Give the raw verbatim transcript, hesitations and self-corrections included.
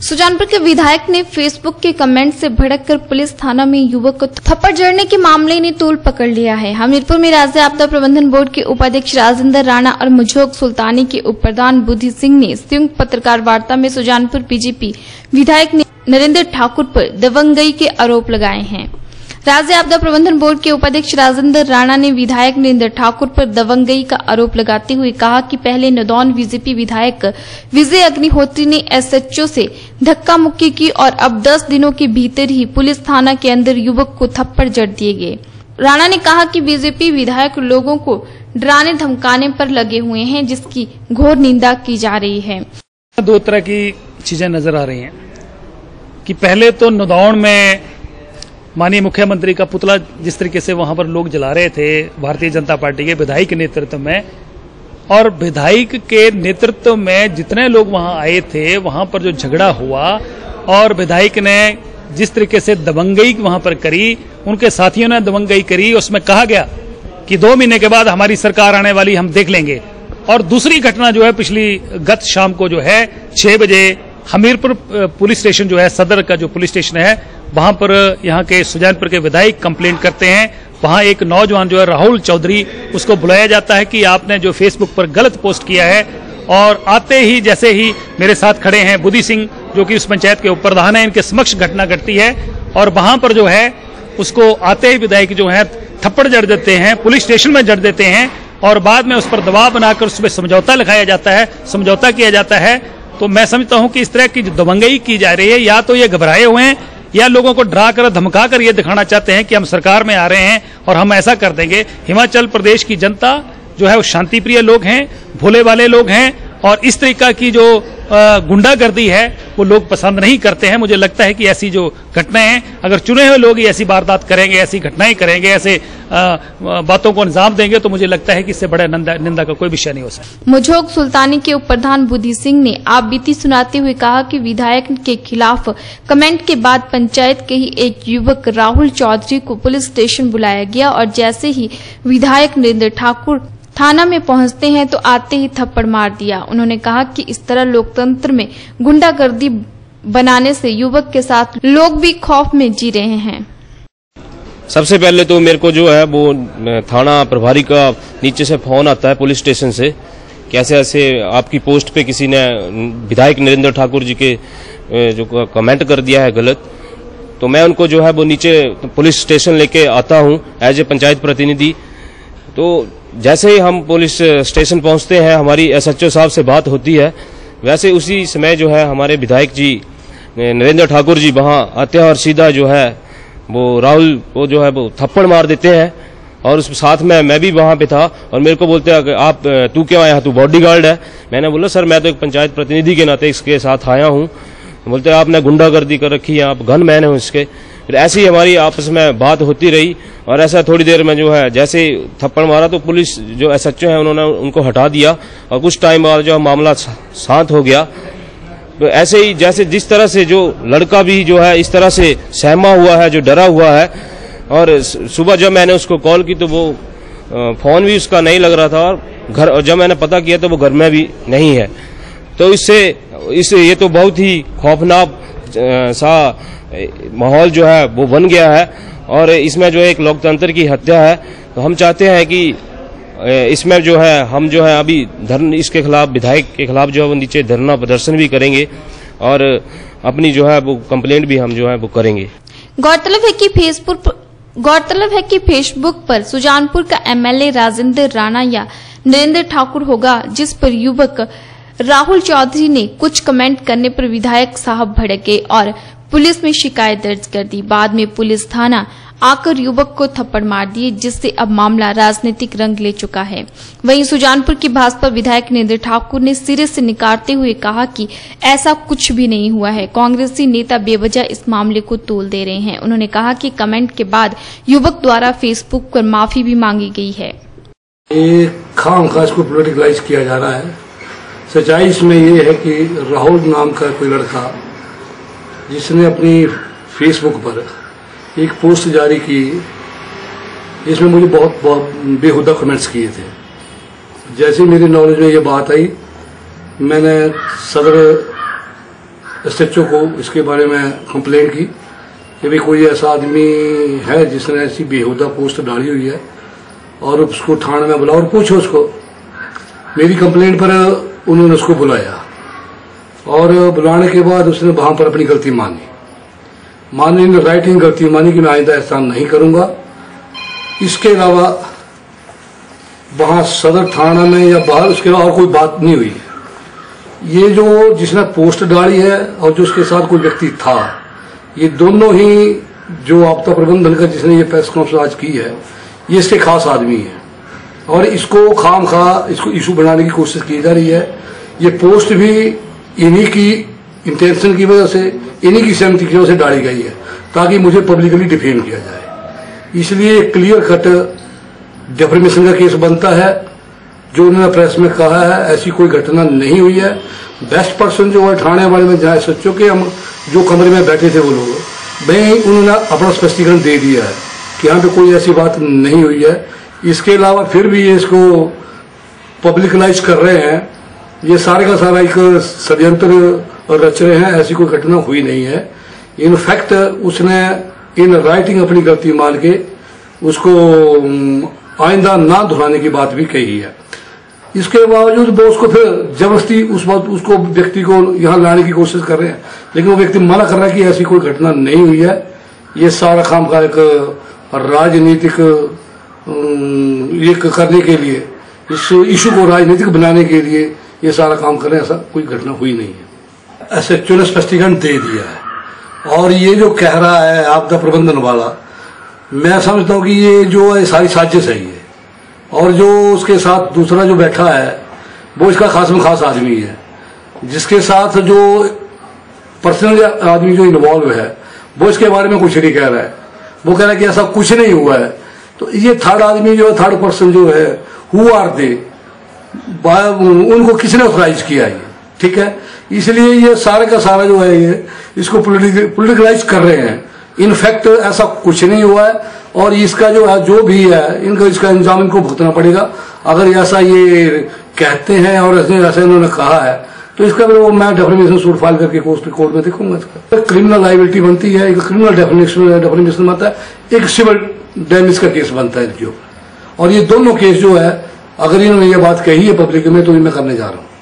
सुजानपुर के विधायक ने फेसबुक के कमेंट से भड़ककर पुलिस थाना में युवक को थप्पड़ जड़ने के मामले ने तूल पकड़ लिया है। हमीरपुर में राज्य आपदा प्रबंधन बोर्ड के उपाध्यक्ष राजेंद्र राणा और मुझोक सुल्तानी के उप प्रधान बुद्धि सिंह ने संयुक्त पत्रकार वार्ता में सुजानपुर बीजेपी विधायक नरेंद्र ठाकुर पर दबंगई के आरोप लगाए हैं। राज्य आपदा प्रबंधन बोर्ड के उपाध्यक्ष राजेंद्र राणा ने विधायक नरेंद्र ठाकुर पर दबंगई का आरोप लगाते हुए कहा कि पहले नदौन बीजेपी विधायक विजय अग्निहोत्री ने एसएचओ से धक्का मुक्की की और अब दस दिनों के भीतर ही पुलिस थाना के अंदर युवक को थप्पड़ जड़ दिए गए। राणा ने कहा कि बीजेपी विधायक लोगों को डराने धमकाने पर लगे हुए हैं, जिसकी घोर निंदा की जा रही है। दो तरह की चीजें नजर आ रही हैं कि पहले तो नदौन में माननीय मुख्यमंत्री का पुतला जिस तरीके से वहां पर लोग जला रहे थे भारतीय जनता पार्टी के विधायक के नेतृत्व में, और विधायक के नेतृत्व में जितने लोग वहां आए थे वहां पर जो झगड़ा हुआ और विधायक ने जिस तरीके से दबंगई वहां पर करी, उनके साथियों ने दबंगई करी, उसमें कहा गया कि दो महीने के बाद हमारी सरकार आने वाली, हम देख लेंगे। और दूसरी घटना जो है पिछली गत शाम को जो है छह बजे हमीरपुर पुलिस स्टेशन जो है, सदर का जो पुलिस स्टेशन है, वहां पर यहाँ के सुजानपुर के विधायक कंप्लेंट करते हैं। वहां एक नौजवान जो है राहुल चौधरी, उसको बुलाया जाता है कि आपने जो फेसबुक पर गलत पोस्ट किया है, और आते ही जैसे ही मेरे साथ खड़े हैं बुद्धि सिंह जो कि उस पंचायत के उप प्रधान है, इनके समक्ष घटना घटती है और वहां पर जो है उसको आते ही विधायक जो है थप्पड़ जड़ देते हैं, पुलिस स्टेशन में जड़ देते हैं और बाद में उस पर दबाव बनाकर उसमें समझौता लिखाया जाता है, समझौता किया जाता है। तो मैं समझता हूं कि इस तरह की जो दबंगई की जा रही है, या तो ये घबराए हुए हैं या लोगों को डरा कर धमका कर ये दिखाना चाहते हैं कि हम सरकार में आ रहे हैं और हम ऐसा कर देंगे। हिमाचल प्रदेश की जनता जो है वो शांति प्रिय लोग हैं, भोले वाले लोग हैं, और इस तरीका की जो गुंडागर्दी है वो लोग पसंद नहीं करते हैं। मुझे लगता है कि ऐसी जो घटनाएं हैं, अगर चुने हुए लोग ऐसी वारदात करेंगे, ऐसी घटनाएं करेंगे, ऐसे आ, बातों को अंजाम देंगे, तो मुझे लगता है कि इससे बड़ा निंदा, निंदा का कोई विषय नहीं हो सकता। मुझोक सुल्तानी के उप प्रधान बुद्धि सिंह ने आप बीती सुनाते हुए कहा कि विधायक के खिलाफ कमेंट के बाद पंचायत के ही एक युवक राहुल चौधरी को पुलिस स्टेशन बुलाया गया और जैसे ही विधायक नरेंद्र ठाकुर थाना में पहुंचते हैं तो आते ही थप्पड़ मार दिया। उन्होंने कहा कि इस तरह लोकतंत्र में गुंडागर्दी बनाने से युवक के साथ लोग भी खौफ में जी रहे हैं। सबसे पहले तो मेरे को जो है वो थाना प्रभारी का नीचे से फोन आता है पुलिस स्टेशन से, कैसे ऐसे आपकी पोस्ट पे किसी ने विधायक नरेंद्र ठाकुर जी के जो कमेंट कर दिया है गलत। तो मैं उनको जो है वो नीचे पुलिस स्टेशन लेके आता हूँ एज ए पंचायत प्रतिनिधि। तो जैसे ही हम पुलिस स्टेशन पहुंचते हैं, हमारी एसएचओ साहब से बात होती है, वैसे उसी समय जो है हमारे विधायक जी नरेंद्र ठाकुर जी वहां आते हैं और सीधा जो है वो राहुल को जो है वो थप्पड़ मार देते हैं। और उस साथ में मैं भी वहां पे था और मेरे को बोलते हैं आप तू क्यों आया, तू बॉडीगार्ड है। मैंने बोला सर मैं तो एक पंचायत प्रतिनिधि के नाते इसके साथ आया हूँ। बोलते आपने गुंडागर्दी कर रखी है, आप गन मैन हो इसके। फिर ऐसी ही हमारी आपस में बात होती रही और ऐसा थोड़ी देर में जो है जैसे थप्पड़ मारा तो पुलिस जो एसएचओ है उन्होंने उनको हटा दिया और कुछ टाइम बाद जो मामला शांत हो गया। तो ऐसे ही जैसे जिस तरह से जो लड़का भी जो है इस तरह से सहमा हुआ है, जो डरा हुआ है, और सुबह जब मैंने उसको कॉल की तो वो फोन भी उसका नहीं लग रहा था और घर, और जब मैंने पता किया तो वो घर में भी नहीं है। तो इससे इससे ये तो बहुत ही खौफनाक सा माहौल जो है वो बन गया है और इसमें जो एक लोकतंत्र की हत्या है। तो हम चाहते हैं कि इसमें जो है हम जो है अभी धरना इसके खिलाफ, विधायक के खिलाफ जो है वो नीचे धरना प्रदर्शन भी करेंगे और अपनी जो है वो कंप्लेंट भी हम जो है वो करेंगे। गौरतलब है कि फेसबुक गौरतलब है कि फेसबुक पर सुजानपुर का एमएलए राजेंद्र राणा या नरेंद्र ठाकुर होगा, जिस पर युवक राहुल चौधरी ने कुछ कमेंट करने पर विधायक साहब भड़क गए और पुलिस में शिकायत दर्ज कर दी। बाद में पुलिस थाना आकर युवक को थप्पड़ मार दिए, जिससे अब मामला राजनीतिक रंग ले चुका है। वहीं सुजानपुर की भाजपा विधायक नरेंद्र ठाकुर ने सिरे से निकारते हुए कहा कि ऐसा कुछ भी नहीं हुआ है, कांग्रेसी नेता बेवजह इस मामले को तोल दे रहे हैं। उन्होंने कहा कि कमेंट के बाद युवक द्वारा फेसबुक पर माफी भी मांगी गई है। ये खामखा इसको पॉलिटिकलाइज किया जा रहा है। सच्चाई इसमें ये है कि राहुल नाम का कोई लड़का जिसने अपनी फेसबुक पर एक पोस्ट जारी की जिसमें मुझे बहुत बहुत बेहुदा कमेंट्स किए थे। जैसे मेरी नॉलेज में ये बात आई, मैंने सदर एसएचओ को इसके बारे में कंप्लेंट की कि भाई कोई ऐसा आदमी है जिसने ऐसी बेहुदा पोस्ट डाली हुई है और उसको थाने में बुलाओ और पूछो उसको। मेरी कंप्लेंट पर उन्होंने उसको बुलाया और बुलाने के बाद उसने वहां पर अपनी गलती मानी मानी ने राइटिंग गलती मानी कि मैं आइंदा ऐसा नहीं करूंगा। इसके अलावा वहां सदर थाना में या बाहर उसके अलावा और कोई बात नहीं हुई। ये जो जिसने पोस्ट डाली है और जो उसके साथ कोई व्यक्ति था, ये दोनों ही जो आपदा प्रबंधन का जिसने ये प्रेस कॉन्फ्रेंस आज की है, ये इसके खास आदमी है और इसको खाम खा इसको इशू बनाने की कोशिश की जा रही है। ये पोस्ट भी इन्हीं की इंटेंशन की वजह से, इन्हीं की सहमति की वजह से डाली गई है ताकि मुझे पब्लिकली डिफेम किया जाए। इसलिए क्लियर कट डिफेमेशन का केस बनता है। जो उन्होंने प्रेस में कहा है ऐसी कोई घटना नहीं हुई है। बेस्ट पर्सन जो है थाने वाले में जहाँ सच्चों के हम जो कमरे में बैठे थे वो लोग, भाई उन्होंने अपना स्पष्टीकरण दे दिया है कि यहाँ पे कोई ऐसी बात नहीं हुई है। इसके अलावा फिर भी ये इसको पब्लिकलाइज कर रहे हैं। ये सारे का सारा एक षड्यंत्र रच रहे हैं, ऐसी कोई घटना हुई नहीं है। इनफैक्ट उसने इन राइटिंग अपनी गलती मान के उसको आइंदा ना दोहराने की बात भी कही है। इसके बावजूद वो उसको फिर जबरदस्ती उस बात उसको व्यक्ति को यहाँ लाने की कोशिश कर रहे हैं, लेकिन वो व्यक्ति मना कर रहा है कि ऐसी कोई घटना नहीं हुई है। ये सारा काम का एक राजनीतिक एक करने के लिए, इस इशू को राजनीतिक बनाने के लिए ये सारा काम कर रहे हैं। ऐसा कोई घटना हुई नहीं है। एसएचओ ने स्पष्टीकरण दे दिया है और ये जो कह रहा है आपदा प्रबंधन वाला, मैं समझता हूँ कि ये जो है सारी साजिश है ये, और जो उसके साथ दूसरा जो बैठा है वो इसका खास में खास आदमी है, जिसके साथ जो पर्सनल आदमी जो इन्वॉल्व है वो इसके बारे में कुछ नहीं कह रहा है। वो कह रहा है कि ऐसा कुछ नहीं हुआ है। तो ये थर्ड आदमी जो है, थर्ड पर्सन जो है, हु आर दे, उनको किसने ऑथराइज किया ये, ठीक है। इसलिए ये सारे का सारा जो है ये इसको पॉलिटिकलाइज कर रहे हैं। इनफैक्ट ऐसा कुछ नहीं हुआ है और इसका जो है जो भी है इनको इसका इंजाम इनको भुगतना पड़ेगा। अगर ऐसा ये कहते हैं और ऐसे इन्होंने कहा है तो इसका भी वो मैं डेफिनेशन सूट फाइल करके कोर्ट में देखूंगा। इसका क्रिमिनल लाइबिलिटी बनती है, एक क्रिमिनल डेफिनेशन डेफिनेशन बनता है, एक सिविल डैमेज का केस बनता है इनके ऊपर। और ये दोनों केस जो है अगर इन्होंने ये बात कही है पब्लिक में तो मैं करने जा रहा हूँ।